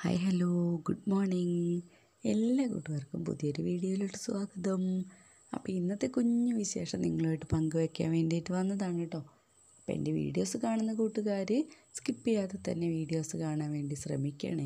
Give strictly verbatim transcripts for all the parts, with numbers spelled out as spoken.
Hi hello good morning. എല്ലാ കൂട്ടുകാർക്കും പുതിയൊരു വീഡിയോയിലോട്ട് സ്വാഗതം. അപ്പോൾ ഇന്നത്തെ കുഞ്ഞു വിശേഷം നിങ്ങളുമായിട്ട് പങ്കുവയ്ക്കാൻ വേണ്ടിയിട്ട് വന്നതാണ് കേട്ടോ. അപ്പോൾ എൻ്റെ വീഡിയോസ് കാണുന്ന കൂട്ടുകാർ സ്കിപ്പ് ചെയ്യാതെ തന്നെ വീഡിയോസ് കാണാൻ വേണ്ടി ശ്രമിക്കണേ.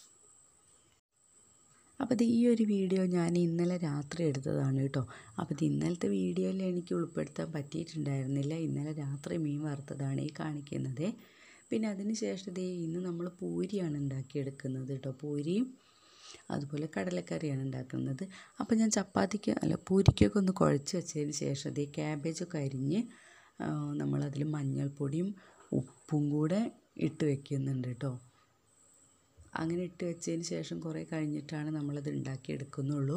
അപ്പോൾ ഇത് ഈ ഒരു വീഡിയോ ഞാൻ ഇന്നലെ രാത്രി എടുത്തതാണ് കേട്ടോ. അപ്പോൾ ഇത് ഇന്നലത്തെ വീഡിയോയിൽ എനിക്ക് ഉൾപ്പെടുത്താൻ പറ്റിയിട്ടുണ്ടായിരുന്നില്ല. ഇന്നലെ രാത്രി മീൻ വറുത്തതാണ് ഈ കാണിക്കുന്നത്. പിന്നെ അതിന് ശേഷം ദേ ഇന്ന് നമ്മൾ പൂരിയാണ് ഉണ്ടാക്കിയെടുക്കുന്നത് കേട്ടോ. പൂരിയും അതുപോലെ കടലക്കറിയാണ് ഉണ്ടാക്കുന്നത്. അപ്പോൾ ഞാൻ ചപ്പാത്തിക്ക് അല്ല പൂരിക്കൊക്കെ ഒന്ന് കുഴച്ച് വെച്ചതിന് ശേഷം ദേ ക്യാബേജൊക്കെ അരിഞ്ഞ് നമ്മളതിൽ മഞ്ഞൾപ്പൊടിയും ഉപ്പും കൂടെ ഇട്ട് വെക്കുന്നുണ്ട് കേട്ടോ. അങ്ങനെ ഇട്ട് വെച്ചതിന് ശേഷം കുറേ കഴിഞ്ഞിട്ടാണ് നമ്മളത് ഉണ്ടാക്കിയെടുക്കുന്നുള്ളൂ.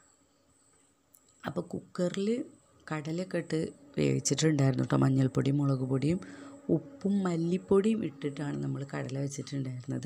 അപ്പോൾ കുക്കറിൽ കടലൊക്കെ ഇട്ട് വേവിച്ചിട്ടുണ്ടായിരുന്നു കേട്ടോ. മഞ്ഞൾപ്പൊടിയും മുളക് പൊടിയും ഉപ്പും മല്ലിപ്പൊടിയും ഇട്ടിട്ടാണ് നമ്മൾ കടല വെച്ചിട്ടുണ്ടായിരുന്നത്.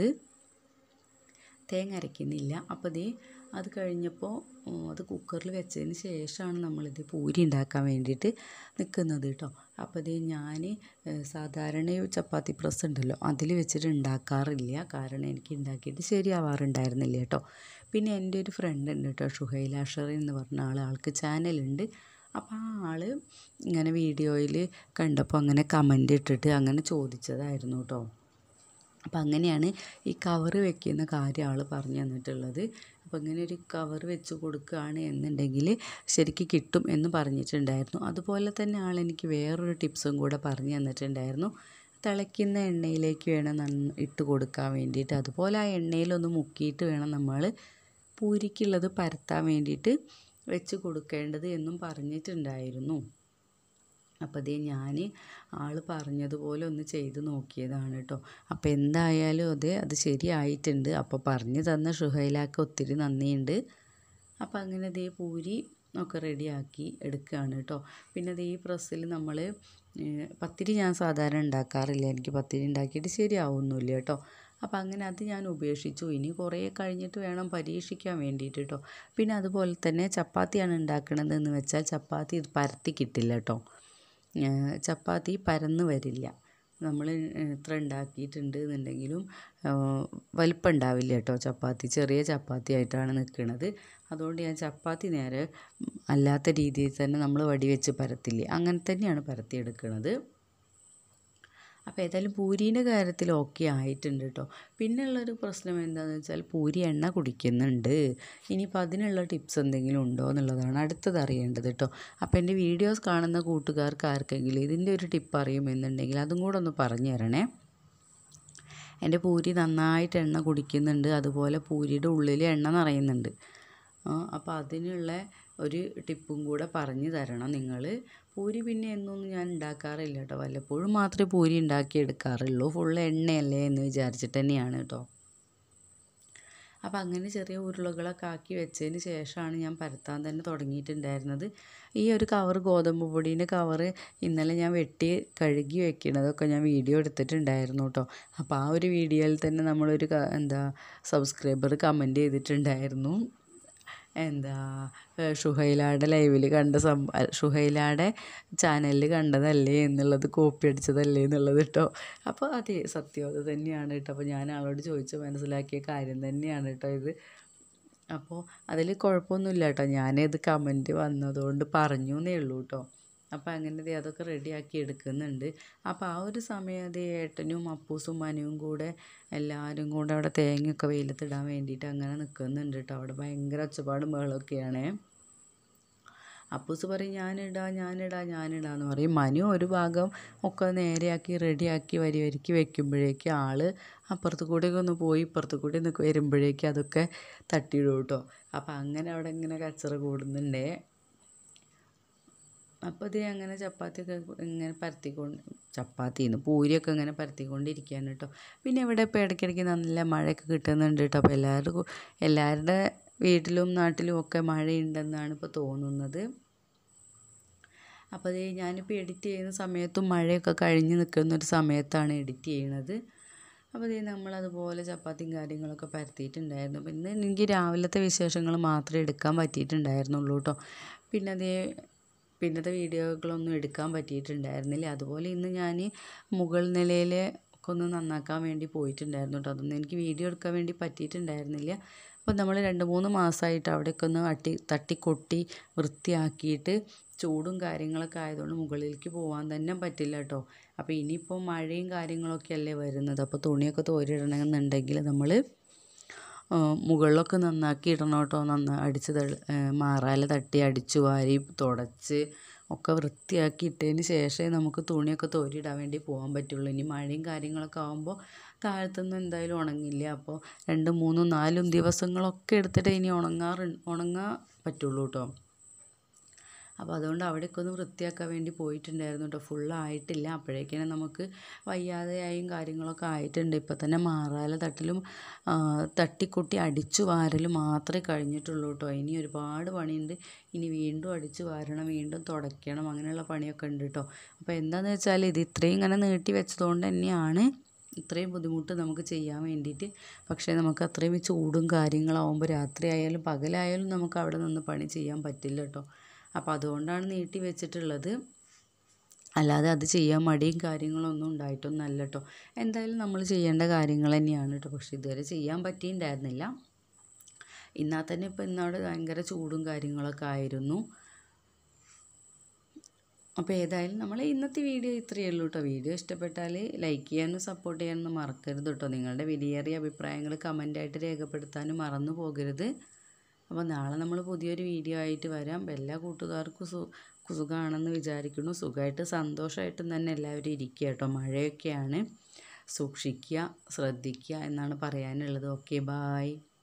തേങ്ങ അരയ്ക്കുന്നില്ല. അപ്പോൾ ദേ അത് കഴിഞ്ഞപ്പോൾ അത് കുക്കറിൽ വെച്ചതിന് ശേഷമാണ് നമ്മളിത് പൂരി ഉണ്ടാക്കാൻ വേണ്ടിയിട്ട് നിൽക്കുന്നത് കേട്ടോ. അപ്പോൾ ദേ ഞാൻ സാധാരണ ചപ്പാത്തി പ്രസ് ഉണ്ടല്ലോ അതിൽ വെച്ചിട്ട് ഉണ്ടാക്കാറില്ല. കാരണം എനിക്ക് ഉണ്ടാക്കിയിട്ട് ശരിയാവാറുണ്ടായിരുന്നില്ല കേട്ടോ. പിന്നെ എൻ്റെ ഒരു ഫ്രണ്ട് ഉണ്ട് കേട്ടോ, ഷുഹൈല ഷെറിൻ എന്ന് പറഞ്ഞ ആൾ, ആൾക്ക് ചാനലുണ്ട്. അപ്പോൾ ആ ആൾ ഇങ്ങനെ വീഡിയോയിൽ കണ്ടപ്പോൾ അങ്ങനെ കമൻ്റ് ഇട്ടിട്ട് അങ്ങനെ ചോദിച്ചതായിരുന്നു കേട്ടോ. അപ്പോൾ അങ്ങനെയാണ് ഈ കവറ് വെക്കുന്ന കാര്യം ആൾ പറഞ്ഞു തന്നിട്ടുള്ളത്. അപ്പോൾ ഇങ്ങനെ ഒരു കവർ വെച്ച് കൊടുക്കുകയാണ് എന്നുണ്ടെങ്കിൽ ശരിക്കും കിട്ടും എന്ന് പറഞ്ഞിട്ടുണ്ടായിരുന്നു. അതുപോലെ തന്നെ ആൾ എനിക്ക് വേറൊരു ടിപ്സും കൂടെ പറഞ്ഞു തന്നിട്ടുണ്ടായിരുന്നു. തിളയ്ക്കുന്ന എണ്ണയിലേക്ക് വേണം നന്ന ഇട്ട് കൊടുക്കാൻ വേണ്ടിയിട്ട്. അതുപോലെ ആ എണ്ണയിലൊന്ന് മുക്കിയിട്ട് വേണം നമ്മൾ പൂരിക്കുള്ളത് പരത്താൻ വേണ്ടിയിട്ട് വെച്ച് കൊടുക്കേണ്ടത് എന്നും പറഞ്ഞിട്ടുണ്ടായിരുന്നു. അപ്പോൾ അതേ ഞാൻ ആൾ പറഞ്ഞതുപോലെ ഒന്ന് ചെയ്ത് നോക്കിയതാണ് കേട്ടോ. അപ്പോൾ എന്തായാലും അതെ അത് ശരിയായിട്ടുണ്ട്. അപ്പോൾ പറഞ്ഞു തന്ന ഷുഹൈലാക്ക് ഒത്തിരി നന്ദിയുണ്ട്. അപ്പോൾ അങ്ങനെ ദേ പൂരി ഒക്കെ റെഡിയാക്കി എടുക്കുകയാണ് കേട്ടോ. പിന്നെ ദേ ഈ പ്രസ്സിൽ നമ്മൾ പത്തിരി ഞാൻ സാധാരണ ഉണ്ടാക്കാറില്ല. എനിക്ക് പത്തിരി ഉണ്ടാക്കിയിട്ട് ശരിയാവുന്നില്ല കേട്ടോ. അപ്പോൾ അങ്ങനെ അത് ഞാൻ ഉപേക്ഷിച്ചു. ഇനി കുറേ കഴിഞ്ഞിട്ട് വേണം പരീക്ഷിക്കാൻ വേണ്ടിയിട്ട് കേട്ടോ. പിന്നെ അതുപോലെ തന്നെ ചപ്പാത്തിയാണ് ഉണ്ടാക്കണതെന്ന് വെച്ചാൽ ചപ്പാത്തി ഇത് പരത്തി കിട്ടില്ല കേട്ടോ. ചപ്പാത്തി പരന്ന് വരില്ല. നമ്മൾ എത്ര ഉണ്ടാക്കിയിട്ടുണ്ട് എന്നുണ്ടെങ്കിലും വലിപ്പം ഉണ്ടാവില്ല കേട്ടോ. ചപ്പാത്തി ചെറിയ ചപ്പാത്തി ആയിട്ടാണ് നിൽക്കുന്നത്. അതുകൊണ്ട് ഞാൻ ചപ്പാത്തി നേരെ അല്ലാത്ത രീതിയിൽ തന്നെ നമ്മൾ വടി വെച്ച് പരത്തില്ലേ അങ്ങനെ തന്നെയാണ് പരത്തിയെടുക്കുന്നത്. അപ്പോൾ ഏതായാലും പൂരീൻ്റെ കാര്യത്തിൽ ഓക്കെ ആയിട്ടുണ്ട് കേട്ടോ. പിന്നെയുള്ളൊരു പ്രശ്നം എന്താണെന്ന് വെച്ചാൽ പൂരി എണ്ണ കുടിക്കുന്നുണ്ട്. ഇനിയിപ്പോൾ അതിനുള്ള ടിപ്സ് എന്തെങ്കിലും ഉണ്ടോ എന്നുള്ളതാണ് അടുത്തത് അറിയേണ്ടത് കേട്ടോ. അപ്പോൾ എൻ്റെ വീഡിയോസ് കാണുന്ന കൂട്ടുകാർക്ക് ആർക്കെങ്കിലും ഇതിൻ്റെ ഒരു ടിപ്പ് അറിയുമെന്നുണ്ടെങ്കിൽ അതും കൂടെ ഒന്ന് പറഞ്ഞു തരണേ. എൻ്റെ പൂരി നന്നായിട്ട് എണ്ണ കുടിക്കുന്നുണ്ട്. അതുപോലെ പൂരിയുടെ ഉള്ളിൽ എണ്ണ നിറയുന്നുണ്ട്. അപ്പോൾ അതിനുള്ള ഒരു ടിപ്പും കൂടെ പറഞ്ഞു തരണം നിങ്ങൾ. പൂരി പിന്നെ എന്നൊന്നും ഞാൻ ഉണ്ടാക്കാറില്ല കേട്ടോ. വല്ലപ്പോഴും മാത്രമേ പൂരി ഉണ്ടാക്കി എടുക്കാറുള്ളൂ. ഫുള്ള് എണ്ണയല്ലേ എന്ന് വിചാരിച്ചിട്ട് തന്നെയാണ് കേട്ടോ. അപ്പോൾ അങ്ങനെ ചെറിയ ഉരുളകളൊക്കെ ആക്കി വെച്ചതിന് ശേഷമാണ് ഞാൻ പരത്താൻ തന്നെ തുടങ്ങിയിട്ടുണ്ടായിരുന്നത്. ഈ ഒരു കവർ ഗോതമ്പ് പൊടീൻ്റെ കവറ് ഇന്നലെ ഞാൻ വെട്ടി കഴുകി വെക്കണതൊക്കെ ഞാൻ വീഡിയോ എടുത്തിട്ടുണ്ടായിരുന്നു കേട്ടോ. അപ്പോൾ ആ ഒരു വീഡിയോയിൽ തന്നെ നമ്മളൊരു എന്താ സബ്സ്ക്രൈബർ കമൻറ്റ് ചെയ്തിട്ടുണ്ടായിരുന്നു, എന്താ ഷുഹൈലയുടെ ലൈവിൽ കണ്ട സം ഷുഹൈലയുടെ ചാനലിൽ കണ്ടതല്ലേ എന്നുള്ളത്, കോപ്പി അടിച്ചതല്ലേ എന്നുള്ളത് കേട്ടോ. അപ്പോൾ അതെ സത്യം അത് തന്നെയാണ് കേട്ടോ. അപ്പോൾ ഞാൻ ആളോട് ചോദിച്ച് മനസ്സിലാക്കിയ കാര്യം തന്നെയാണ് കേട്ടോ ഇത്. അപ്പോൾ അതിൽ കുഴപ്പമൊന്നുമില്ല കേട്ടോ. ഞാനത് കമൻറ്റ് വന്നതുകൊണ്ട് പറഞ്ഞു എന്നേ ഉള്ളൂ കേട്ടോ. അപ്പോൾ അങ്ങനെ അതൊക്കെ റെഡിയാക്കി എടുക്കുന്നുണ്ട്. അപ്പോൾ ആ ഒരു സമയം അത് ഏട്ടനും അപ്പൂസും മനുവും കൂടെ എല്ലാവരും കൂടെ അവിടെ തേങ്ങയൊക്കെ വെയിലത്തിടാൻ വേണ്ടിയിട്ട് അങ്ങനെ നിൽക്കുന്നുണ്ട് കേട്ടോ. അവിടെ ഭയങ്കര ഒച്ചപ്പാടും ബഹളമൊക്കെയാണ്. അപ്പൂസ് പറയും ഞാനിടാം ഞാനിടാം ഞാനിടാന്ന് പറയും. മനു ഒരു ഭാഗം ഒക്കെ നേരെയാക്കി റെഡിയാക്കി വരി വരിക്ക് വെക്കുമ്പോഴേക്ക് ആൾ അപ്പുറത്ത് കൂടെയൊക്കെ ഒന്ന് പോയി ഇപ്പുറത്ത് കൂടി ഒന്ന് വരുമ്പോഴേക്ക് അതൊക്കെ തട്ടിയിടും കേട്ടോ. അപ്പോൾ അങ്ങനെ അവിടെ ഇങ്ങനെ കച്ചറ കൂടുന്നുണ്ടേ. അപ്പോൾ ഇത് അങ്ങനെ ചപ്പാത്തിയൊക്കെ ഇങ്ങനെ പരത്തിക്കൊണ്ട് ചപ്പാത്തിന്ന് പൂരിയൊക്കെ ഇങ്ങനെ പരത്തിക്കൊണ്ടിരിക്കുകയാണ് കേട്ടോ. പിന്നെ ഇവിടെ ഇപ്പോൾ ഇടയ്ക്കിടയ്ക്ക് നല്ല മഴയൊക്കെ കിട്ടുന്നുണ്ട് കേട്ടോ. അപ്പോൾ എല്ലാവരും എല്ലാവരുടെ വീട്ടിലും നാട്ടിലും ഒക്കെ മഴയുണ്ടെന്നാണ് ഇപ്പോൾ തോന്നുന്നത്. അപ്പോൾ അത് ഞാനിപ്പോൾ എഡിറ്റ് ചെയ്യുന്ന സമയത്തും മഴയൊക്കെ കഴിഞ്ഞ് നിൽക്കുന്നൊരു സമയത്താണ് എഡിറ്റ് ചെയ്യണത്. അപ്പോൾ ഇത് നമ്മളതുപോലെ ചപ്പാത്തിയും കാര്യങ്ങളൊക്കെ പരത്തിയിട്ടുണ്ടായിരുന്നു. പിന്നെ എനിക്ക് രാവിലത്തെ വിശേഷങ്ങൾ മാത്രമേ എടുക്കാൻ പറ്റിയിട്ടുണ്ടായിരുന്നുള്ളൂ കേട്ടോ. പിന്നെ അതേ പിന്നത്തെ വീഡിയോകളൊന്നും എടുക്കാൻ പറ്റിയിട്ടുണ്ടായിരുന്നില്ല. അതുപോലെ ഇന്ന് ഞാൻ മുകൾ നിലയിലെ ഒക്കെ ഒന്ന് നന്നാക്കാൻ വേണ്ടി പോയിട്ടുണ്ടായിരുന്നു കേട്ടോ. അതൊന്നും എനിക്ക് വീഡിയോ എടുക്കാൻ വേണ്ടി പറ്റിയിട്ടുണ്ടായിരുന്നില്ല. അപ്പോൾ നമ്മൾ രണ്ട് മൂന്ന് മാസമായിട്ട് അവിടെയൊക്കെ ഒന്ന് അട്ടി തട്ടിക്കൊട്ടി വൃത്തിയാക്കിയിട്ട് ചൂടും കാര്യങ്ങളൊക്കെ ആയതുകൊണ്ട് മുകളിലേക്ക് പോകാൻ തന്നെ പറ്റില്ല കേട്ടോ. അപ്പോൾ ഇനിയിപ്പോൾ മഴയും കാര്യങ്ങളൊക്കെ അല്ലേ വരുന്നത്. അപ്പോൾ തുണിയൊക്കെ തോരിയിടണമെന്നുണ്ടെങ്കിൽ നമ്മൾ മുകളിലൊക്കെ നന്നാക്കി ഇടണം കേട്ടോ. നന്നാ അടിച്ച് മാറാല തട്ടി അടിച്ചു വാരി തുടച്ച് ഒക്കെ വൃത്തിയാക്കി ഇട്ടതിന് ശേഷമേ നമുക്ക് തുണിയൊക്കെ തോരിയിടാൻ വേണ്ടി പോകാൻ പറ്റുള്ളൂ. ഇനി മഴയും കാര്യങ്ങളൊക്കെ ആകുമ്പോൾ താഴത്തൊന്നും എന്തായാലും ഉണങ്ങില്ല. അപ്പോൾ രണ്ടും മൂന്നും നാലും ദിവസങ്ങളൊക്കെ എടുത്തിട്ട് ഇനി ഉണങ്ങാറ് ഉണങ്ങാൻ പറ്റുള്ളൂ കേട്ടോ. അപ്പോൾ അതുകൊണ്ട് അവിടെയൊക്കെ ഒന്ന് വൃത്തിയാക്കാൻ വേണ്ടി പോയിട്ടുണ്ടായിരുന്നു കേട്ടോ. ഫുള്ളായിട്ടില്ല. അപ്പോഴേക്കാണ് നമുക്ക് വയ്യാതെയായും കാര്യങ്ങളൊക്കെ ആയിട്ടുണ്ട്. ഇപ്പോൾ തന്നെ മാറാല തട്ടലും തട്ടിക്കൊട്ടി അടിച്ചു വാരലും മാത്രമേ കഴിഞ്ഞിട്ടുള്ളൂ കേട്ടോ. ഇനി ഒരുപാട് പണിയുണ്ട്. ഇനി വീണ്ടും അടിച്ചു വാരണം, വീണ്ടും തുടയ്ക്കണം, അങ്ങനെയുള്ള പണിയൊക്കെ ഉണ്ട് കേട്ടോ. അപ്പോൾ എന്താണെന്ന് വെച്ചാൽ ഇത് ഇത്രയും ഇങ്ങനെ നീട്ടി വെച്ചതുകൊണ്ട് തന്നെയാണ് ഇത്രയും ബുദ്ധിമുട്ട് നമുക്ക് ചെയ്യാൻ വേണ്ടിയിട്ട്. പക്ഷേ നമുക്ക് അത്രയും ചൂടും കാര്യങ്ങളാവുമ്പോൾ രാത്രി ആയാലും പകലായാലും നമുക്ക് അവിടെ നിന്ന് പണി ചെയ്യാൻ പറ്റില്ല കേട്ടോ. അപ്പോൾ അതുകൊണ്ടാണ് നീട്ടി വെച്ചിട്ടുള്ളത്. അല്ലാതെ അത് ചെയ്യാൻ മടിയും കാര്യങ്ങളൊന്നും ഉണ്ടായിട്ടൊന്നല്ല കേട്ടോ. എന്തായാലും നമ്മൾ ചെയ്യേണ്ട കാര്യങ്ങൾ തന്നെയാണ് കേട്ടോ. പക്ഷേ ഇതുവരെ ചെയ്യാൻ പറ്റിയിട്ടുണ്ടായിരുന്നില്ല. എന്നാൽ തന്നെ ഇപ്പോൾ ഇന്നവിടെ ഭയങ്കര ചൂടും കാര്യങ്ങളൊക്കെ ആയിരുന്നു. അപ്പോൾ ഏതായാലും നമ്മൾ ഇന്നത്തെ വീഡിയോ ഇത്രയേ ഉള്ളൂ കേട്ടോ. വീഡിയോ ഇഷ്ടപ്പെട്ടാൽ ലൈക്ക് ചെയ്യാനും സപ്പോർട്ട് ചെയ്യാനൊന്നും മറക്കരുത് കേട്ടോ. നിങ്ങളുടെ വിലയേറിയ അഭിപ്രായങ്ങൾ കമൻ്റായിട്ട് രേഖപ്പെടുത്താനും മറന്നു പോകരുത്. അപ്പോൾ നാളെ നമ്മൾ പുതിയൊരു വീഡിയോ ആയിട്ട് വരാം. എല്ലാ കൂട്ടുകാർക്കും സു സുഖമാണെന്ന് വിചാരിക്കുന്നു. സുഖമായിട്ട് സന്തോഷമായിട്ടും തന്നെ എല്ലാവരും ഇരിക്കുക കേട്ടോ. മഴയൊക്കെയാണ്, സൂക്ഷിക്കുക, ശ്രദ്ധിക്കുക എന്നാണ് പറയാനുള്ളത്. Okay, bye.